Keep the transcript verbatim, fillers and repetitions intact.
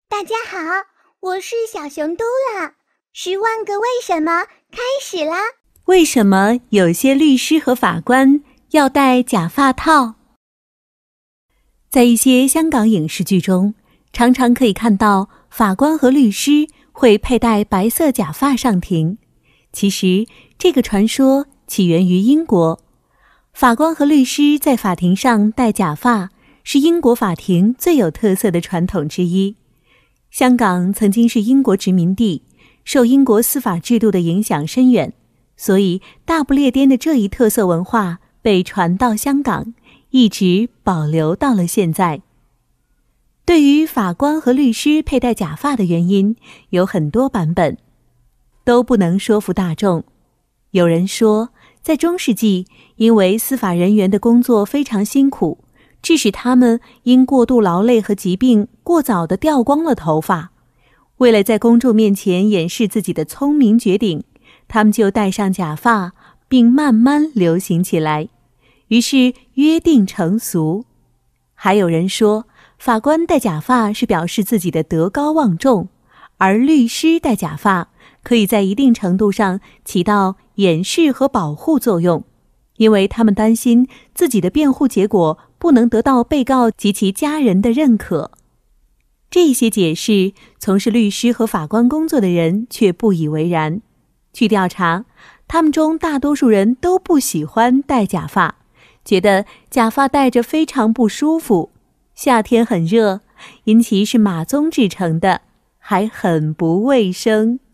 大家好，我是小熊嘟啦。十万个为什么开始啦！ 为什么有些律师和法官要戴假发套？在一些香港影视剧中，常常可以看到法官和律师会佩戴白色假发上庭。其实，这个传说起源于英国。法官和律师在法庭上戴假发，是英国法庭最有特色的传统之一。香港曾经是英国殖民地，受英国司法制度的影响深远，所以大不列颠的这一特色文化被传到香港，一直保留到了现在。对于法官和律师佩戴假发的原因，有很多版本，都不能说服大众。有人说，在中世纪，因为司法人员的工作非常辛苦，致使他们因过度劳累和疾病过早地掉光了头发。为了在公众面前掩饰自己的聪明绝顶，他们就戴上假发，并慢慢流行起来，于是约定成俗。还有人说，法官戴假发是表示自己的德高望重，而律师戴假发可以在一定程度上起到掩饰和保护作用，因为他们担心自己的辩护结果不能得到被告及其家人的认可。这些解释，从事律师和法官工作的人却不以为然。据调查，他们中大多数人都不喜欢戴假发，觉得假发戴着非常不舒服，夏天很热，尤其是马鬃制成的，还很不卫生。